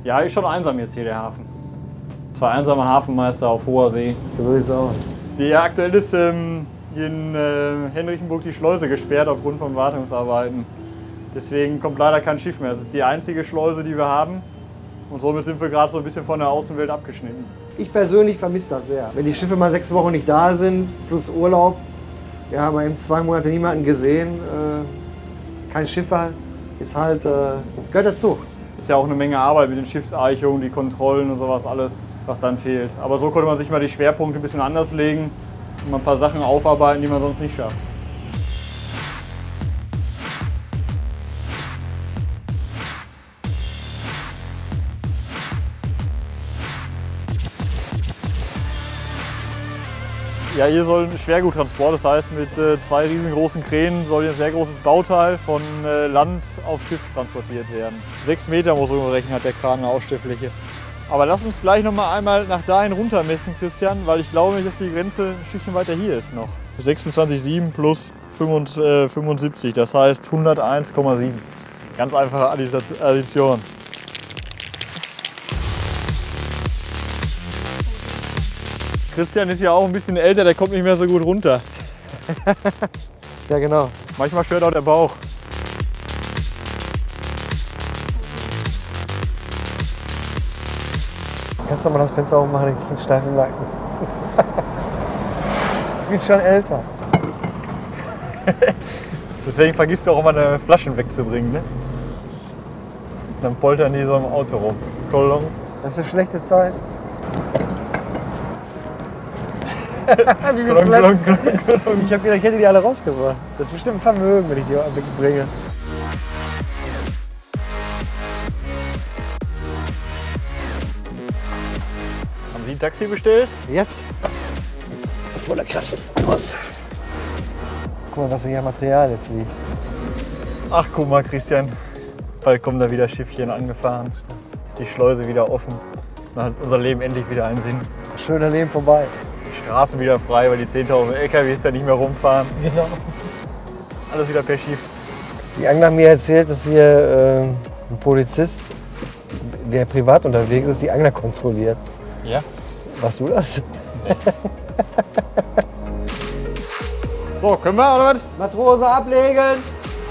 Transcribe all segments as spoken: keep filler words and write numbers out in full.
Ja, ist schon einsam jetzt hier der Hafen. Zwei einsame Hafenmeister auf hoher See. So sieht's aus. Ja, aktuell ist ähm, hier in äh, Henrichenburg die Schleuse gesperrt aufgrund von Wartungsarbeiten. Deswegen kommt leider kein Schiff mehr. Das ist die einzige Schleuse, die wir haben. Und somit sind wir gerade so ein bisschen von der Außenwelt abgeschnitten. Ich persönlich vermisse das sehr. Wenn die Schiffe mal sechs Wochen nicht da sind, plus Urlaub. Wir haben eben zwei Monate niemanden gesehen. Äh, kein Schiffer ist halt, äh, gehört dazu. Ist ja auch eine Menge Arbeit mit den Schiffseichungen, die Kontrollen und sowas alles, was dann fehlt. Aber so konnte man sich mal die Schwerpunkte ein bisschen anders legen und mal ein paar Sachen aufarbeiten, die man sonst nicht schafft. Ja, hier soll ein Schwerguttransport, das heißt mit äh, zwei riesengroßen Kränen soll hier ein sehr großes Bauteil von äh, Land auf Schiff transportiert werden. Sechs Meter muss man rechnen, hat der Kran eine Ausstellfläche. Aber lass uns gleich noch mal einmal nach dahin runter messen, Christian, weil ich glaube nicht, dass die Grenze ein Stückchen weiter hier ist noch. sechsundzwanzig Komma sieben plus fünfundsiebzig, das heißt hunderteins Komma sieben. Ganz einfache Addition. Christian ist ja auch ein bisschen älter, der kommt nicht mehr so gut runter. Ja, genau. Manchmal stört auch der Bauch. Kannst du mal das Fenster aufmachen, ich krieg einen steifen Nacken. Ich bin schon älter. Deswegen vergisst du auch immer, eine Flaschen wegzubringen, ne? Dann poltern die so im Auto rum. Kolong. Das ist eine schlechte Zeit. Wie Kolong, Kolong, Kolong, Kolong. Ich hab gedacht, ich hätte die alle rausgebracht. Das ist bestimmt ein Vermögen, wenn ich die wegbringe. Haben Sie ein Taxi bestellt? Yes. Voller Kraft. Aus. Guck mal, was hier Material jetzt liegt. Ach, guck mal, Christian. Bald kommen da wieder Schiffchen angefahren. Ist die Schleuse wieder offen. Dann hat unser Leben endlich wieder einen Sinn. Schöner Leben vorbei. Die Straßen wieder frei, weil die zehntausend L K Ws da nicht mehr rumfahren. Genau. Alles wieder per Schiff. Die Angler haben mir erzählt, dass hier äh, ein Polizist, der privat unterwegs ist, die Angler kontrolliert. Ja. Warst du das? Nee. So, können wir oder was? Matrose ablegen!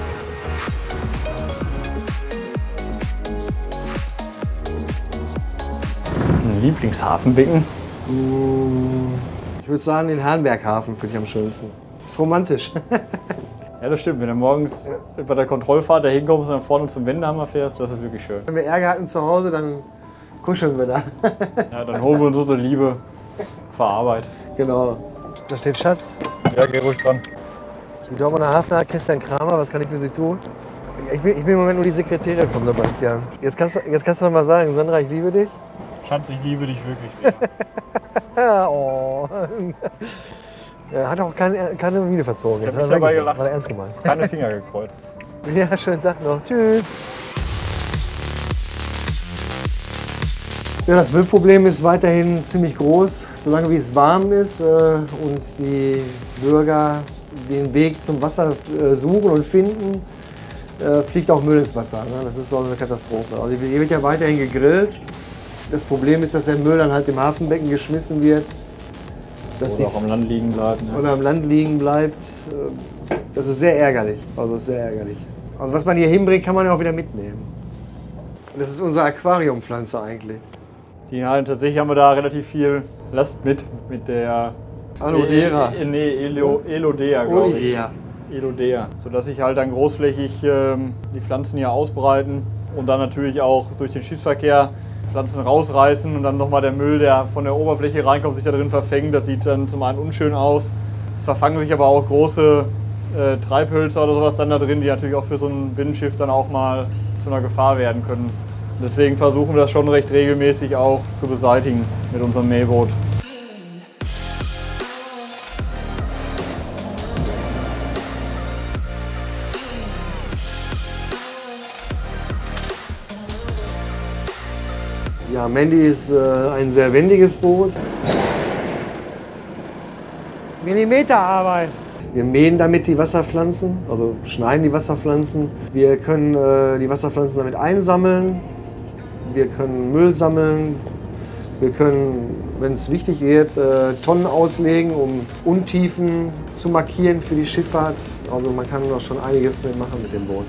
Ein Lieblingshafenbecken? Ich würde sagen, den Herrenberghafen finde ich am schönsten. Ist romantisch. Ja, das stimmt. Wenn du morgens ja. bei der Kontrollfahrt da hinkommst und dann vorne zum Wendehammer fährst, das ist wirklich schön. Wenn wir Ärger hatten zu Hause, dann kuscheln wir da. Ja, dann holen wir uns unsere Liebe für Arbeit. Genau. Da steht Schatz. Ja, geh ruhig dran. Die Dortmunder Hafner, Christian Kramer, was kann ich für Sie tun? Ich bin, ich bin im Moment nur die Sekretärin von Sebastian. Jetzt kannst, du, jetzt kannst du noch mal sagen, Sandra, ich liebe dich. Schatz, ich liebe dich wirklich. Oh. Er hat auch keine, keine Miene verzogen. Ich habe mich dabei gelacht. War er ernst gemeint. Keine Finger gekreuzt. Ja, schönen Tag noch. Tschüss. Ja, das Müllproblem ist weiterhin ziemlich groß. Solange wie es warm ist äh, und die Bürger den Weg zum Wasser äh, suchen und finden, äh, fliegt auch Müll ins Wasser. Ne? Das ist so eine Katastrophe. Also hier wird ja weiterhin gegrillt. Das Problem ist, dass der Müll dann halt im Hafenbecken geschmissen wird. Dass oder die auch am Land liegen bleibt. Ne? Oder am Land liegen bleibt. Das ist sehr ärgerlich. Also sehr ärgerlich. Also was man hier hinbringt, kann man ja auch wieder mitnehmen. Das ist unsere Aquariumpflanze eigentlich. Die halten, tatsächlich haben wir da relativ viel Last mit, mit der Alodera. E, e, nee, Elo, Elodea, glaube ich. Olivia. Elodea. Sodass sich halt dann großflächig ähm, die Pflanzen hier ausbreiten und dann natürlich auch durch den Schiffsverkehr Pflanzen rausreißen und dann nochmal der Müll, der von der Oberfläche reinkommt, sich da drin verfängt. Das sieht dann zum einen unschön aus. Es verfangen sich aber auch große äh, Treibhölzer oder sowas dann da drin, die natürlich auch für so ein Binnenschiff dann auch mal zu einer Gefahr werden können. Deswegen versuchen wir das schon recht regelmäßig auch zu beseitigen mit unserem Mähboot. Ja, Mandy ist äh, ein sehr wendiges Boot. Millimeterarbeit. Wir mähen damit die Wasserpflanzen, also schneiden die Wasserpflanzen. Wir können äh, die Wasserpflanzen damit einsammeln. wir können Müll sammeln, wir können, wenn es wichtig wird, äh, Tonnen auslegen, um Untiefen zu markieren für die Schifffahrt. Also man kann noch schon einiges machen mit dem Boot.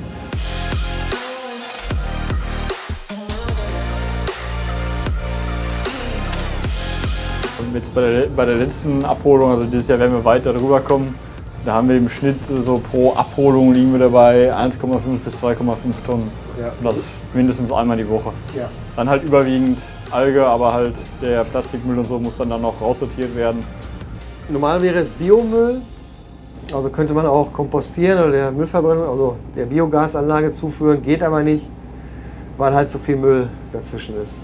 Und jetzt bei der, bei der letzten Abholung, also dieses Jahr werden wir weiter drüber kommen, da haben wir im Schnitt so pro Abholung liegen wir dabei eins Komma fünf bis zwei Komma fünf Tonnen. Ja. Und das mindestens einmal die Woche. Ja. Dann halt überwiegend Alge, aber halt der Plastikmüll und so muss dann, dann noch raussortiert werden. Normal wäre es Biomüll, also könnte man auch kompostieren oder der Müllverbrennung, also der Biogasanlage zuführen, geht aber nicht, weil halt so viel Müll dazwischen ist.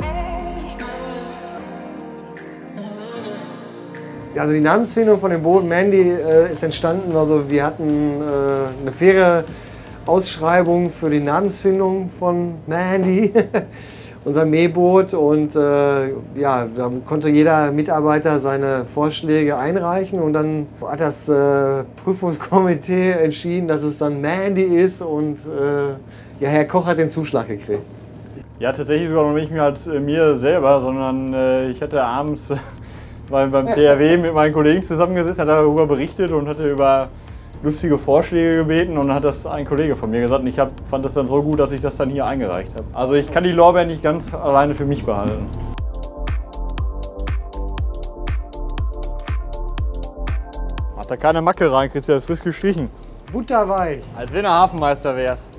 Also die Namensfindung von dem Boot Mandy äh, ist entstanden, also wir hatten äh, eine faire Ausschreibung für die Namensfindung von Mandy, unser Mähboot, und äh, ja, da konnte jeder Mitarbeiter seine Vorschläge einreichen und dann hat das äh, Prüfungskomitee entschieden, dass es dann Mandy ist und äh, ja, Herr Koch hat den Zuschlag gekriegt. Ja, tatsächlich sogar noch nicht mehr als äh, mir selber, sondern äh, ich hatte abends beim, beim T R W mit meinen Kollegen zusammengesessen, hat darüber berichtet und hatte über lustige Vorschläge gebeten, und dann hat das ein Kollege von mir gesagt, und ich hab, fand das dann so gut, dass ich das dann hier eingereicht habe. Also ich kann die Lorbeeren nicht ganz alleine für mich behalten. Mach da keine Macke rein, Christian, das ist frisch gestrichen. Butterweich. Als wenn du Hafenmeister wärst.